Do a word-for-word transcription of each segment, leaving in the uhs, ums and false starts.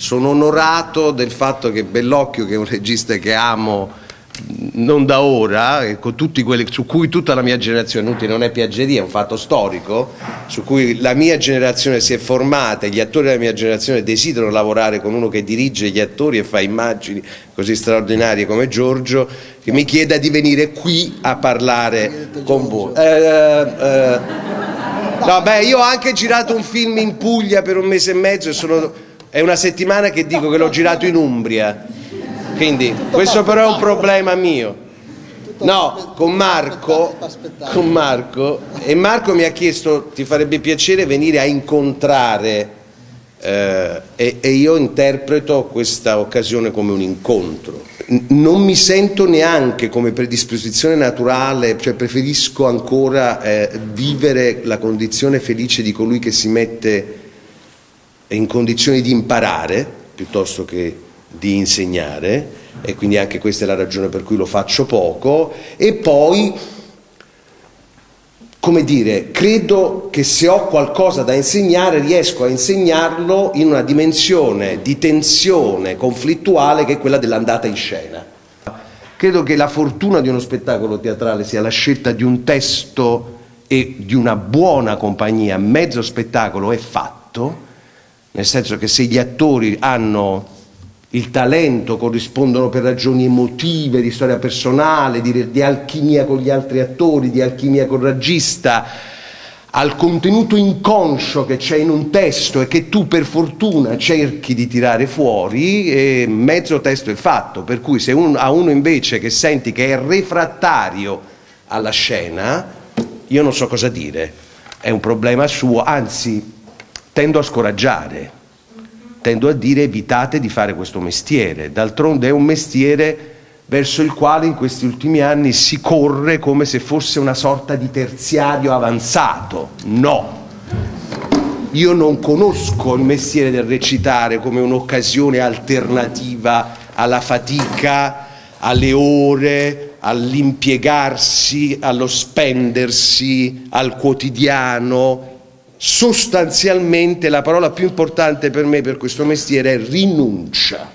sono onorato del fatto che Bellocchio, che è un regista che amo non da ora, e con tutti quelli su cui tutta la mia generazione, non è piaggeria, è un fatto storico, su cui la mia generazione si è formata, e gli attori della mia generazione desiderano lavorare con uno che dirige gli attori e fa immagini così straordinarie come Giorgio, che mi chieda di venire qui a parlare con voi. Eh, eh, no, beh, io ho anche girato un film in Puglia per un mese e mezzo e sono, è una settimana che dico che l'ho girato in Umbria. Quindi questo però è un problema mio. No, con Marco, con Marco, e Marco mi ha chiesto: ti farebbe piacere venire a incontrare, eh, e, e io interpreto questa occasione come un incontro. Non mi sento neanche come predisposizione naturale, cioè preferisco ancora eh, vivere la condizione felice di colui che si mette in condizioni di imparare piuttosto che di insegnare, e quindi anche questa è la ragione per cui lo faccio poco. E poi, come dire, credo che se ho qualcosa da insegnare riesco a insegnarlo in una dimensione di tensione conflittuale che è quella dell'andata in scena. Credo che la fortuna di uno spettacolo teatrale sia la scelta di un testo e di una buona compagnia. Mezzo spettacolo è fatto, nel senso che se gli attori hanno il talento, corrispondono per ragioni emotive, di storia personale, di, di alchimia con gli altri attori, di alchimia col regista, al contenuto inconscio che c'è in un testo e che tu per fortuna cerchi di tirare fuori, e mezzo testo è fatto. Per cui se un, a uno invece che senti che è refrattario alla scena, io non so cosa dire, è un problema suo, anzi tendo a scoraggiare. Tendo a dire: evitate di fare questo mestiere. D'altronde è un mestiere verso il quale in questi ultimi anni si corre come se fosse una sorta di terziario avanzato. No, io non conosco il mestiere del recitare come un'occasione alternativa alla fatica, alle ore, all'impiegarsi, allo spendersi, al quotidiano. Sostanzialmente la parola più importante per me, per questo mestiere, è rinuncia.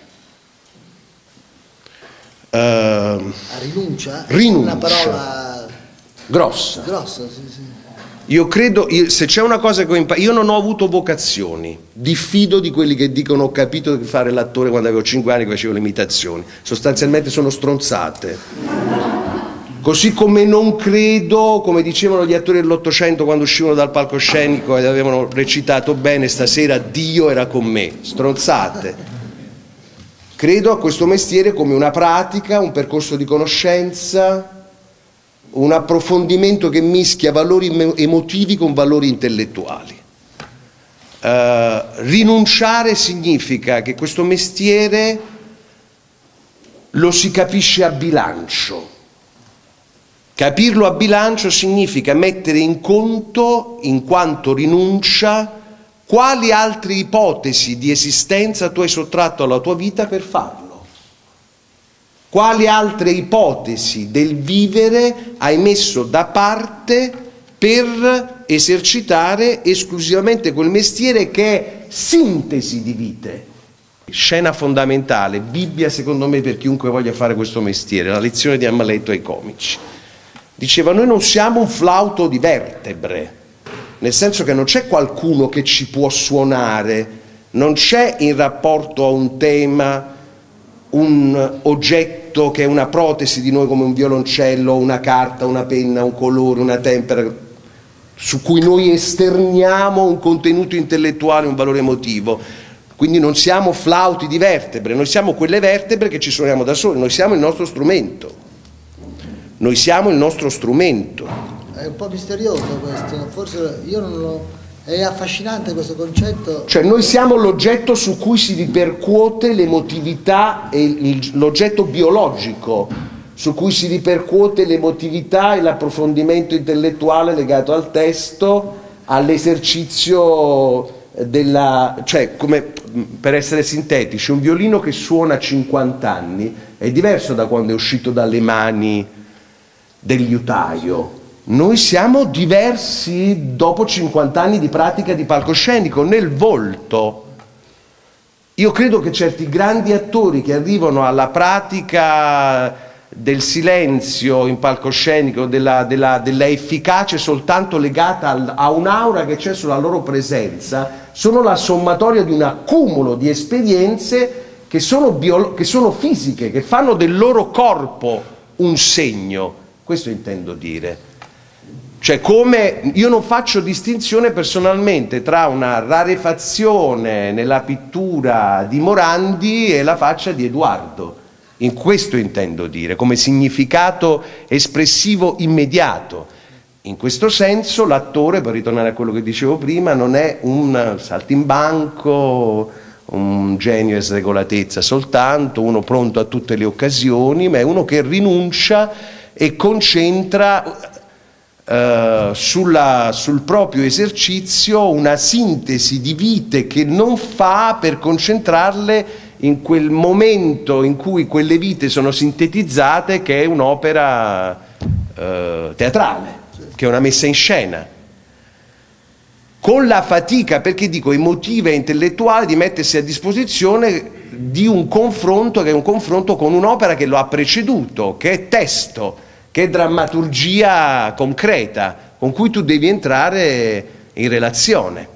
Uh, A rinuncia? Rinuncia. Una parola grossa. Grossa, sì, sì. Io credo, io, se c'è una cosa che ho imparato, io non ho avuto vocazioni, diffido di quelli che dicono ho capito di fare l'attore quando avevo cinque anni che facevo le imitazioni. Sostanzialmente sono stronzate. Così come non credo, come dicevano gli attori dell'Ottocento quando uscivano dal palcoscenico ed avevano recitato bene, stasera Dio era con me. Stronzate. Credo a questo mestiere come una pratica, un percorso di conoscenza, un approfondimento che mischia valori emotivi con valori intellettuali. Uh, rinunciare significa che questo mestiere lo si capisce a bilancio. Capirlo a bilancio significa mettere in conto, in quanto rinuncia, quali altre ipotesi di esistenza tu hai sottratto alla tua vita per farlo. Quali altre ipotesi del vivere hai messo da parte per esercitare esclusivamente quel mestiere che è sintesi di vite. Scena fondamentale, Bibbia secondo me per chiunque voglia fare questo mestiere, la lezione di Amleto ai comici. Diceva: noi non siamo un flauto di vertebre, nel senso che non c'è qualcuno che ci può suonare, non c'è in rapporto a un tema un oggetto che è una protesi di noi come un violoncello, una carta, una penna, un colore, una tempera, su cui noi esterniamo un contenuto intellettuale, un valore emotivo. Quindi non siamo flauti di vertebre, noi siamo quelle vertebre che ci suoniamo da soli, noi siamo il nostro strumento. Noi siamo il nostro strumento. È un po' misterioso questo, forse io non lo... È affascinante questo concetto. Cioè noi siamo l'oggetto su cui si ripercuote l'emotività e l'oggetto biologico su cui si ripercuote l'emotività e l'approfondimento intellettuale legato al testo, all'esercizio della... cioè, come, per essere sintetici, un violino che suona a cinquanta anni è diverso da quando è uscito dalle mani del liutaio. Noi siamo diversi dopo cinquanta anni di pratica di palcoscenico, nel volto. Io credo che certi grandi attori che arrivano alla pratica del silenzio in palcoscenico, della, della, della efficacia soltanto legata al, a un'aura che c'è sulla loro presenza, sono la sommatoria di un accumulo di esperienze che sono, bio, che sono fisiche, che fanno del loro corpo un segno. Questo intendo dire. Cioè, come io non faccio distinzione personalmente tra una rarefazione nella pittura di Morandi e la faccia di Edoardo. In questo intendo dire, come significato espressivo immediato. In questo senso l'attore, per ritornare a quello che dicevo prima, non è un saltimbanco, un genio e sregolatezza soltanto, uno pronto a tutte le occasioni, ma è uno che rinuncia e concentra Uh, sulla, sul proprio esercizio una sintesi di vite che non fa per concentrarle in quel momento in cui quelle vite sono sintetizzate, che è un'opera uh, teatrale, che è una messa in scena, con la fatica, perché dico emotiva e intellettuale, di mettersi a disposizione di un confronto che è un confronto con un'opera che lo ha preceduto, che è testo, che è drammaturgia concreta, con cui tu devi entrare in relazione.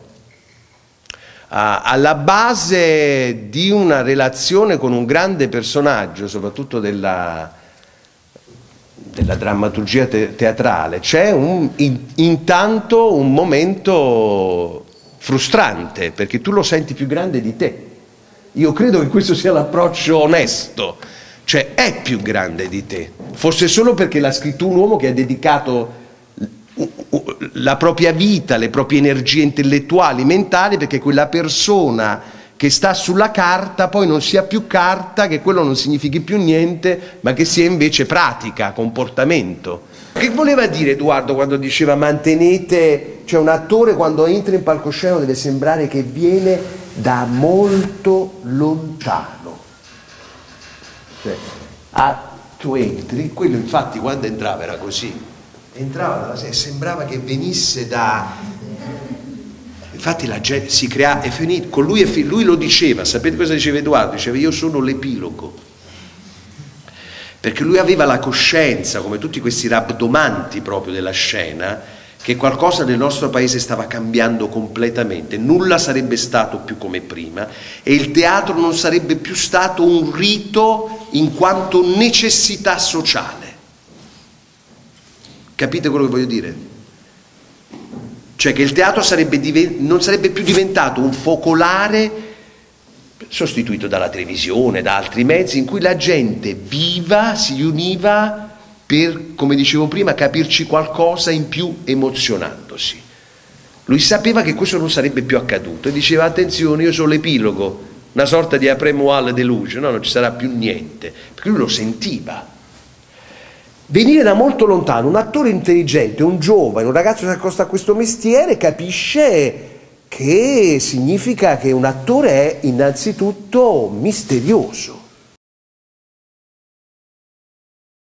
Alla base di una relazione con un grande personaggio, soprattutto della, della drammaturgia te teatrale, c'è un, in, intanto un momento frustrante, perché tu lo senti più grande di te. Io credo che questo sia l'approccio onesto. Cioè è più grande di te, forse solo perché l'ha scritto un uomo che ha dedicato la propria vita, le proprie energie intellettuali, mentali, perché quella persona che sta sulla carta poi non sia più carta, che quello non significhi più niente, ma che sia invece pratica, comportamento. Che voleva dire Edoardo quando diceva mantenete, cioè un attore quando entra in palcoscenico deve sembrare che viene da molto lontano. Cioè, ah, tu entri, quello infatti quando entrava era così, entrava dalla serie, sembrava che venisse da, infatti la gente si crea, è finito, con lui, è fi, lui lo diceva, sapete cosa diceva Edoardo? Diceva io sono l'epilogo, perché lui aveva la coscienza, come tutti questi rabdomanti proprio della scena, che qualcosa nel nostro paese stava cambiando completamente, nulla sarebbe stato più come prima e il teatro non sarebbe più stato un rito in quanto necessità sociale. Capite quello che voglio dire? Cioè che il teatro sarebbe non sarebbe più diventato un focolare sostituito dalla televisione, da altri mezzi, in cui la gente viva, si univa per, come dicevo prima, capirci qualcosa in più emozionandosi. Lui sapeva che questo non sarebbe più accaduto e diceva attenzione, io sono l'epilogo, una sorta di après-moi de luce, no? Non ci sarà più niente, perché lui lo sentiva. Venire da molto lontano, un attore intelligente, un giovane, un ragazzo che si accosta a questo mestiere capisce che significa che un attore è innanzitutto misterioso.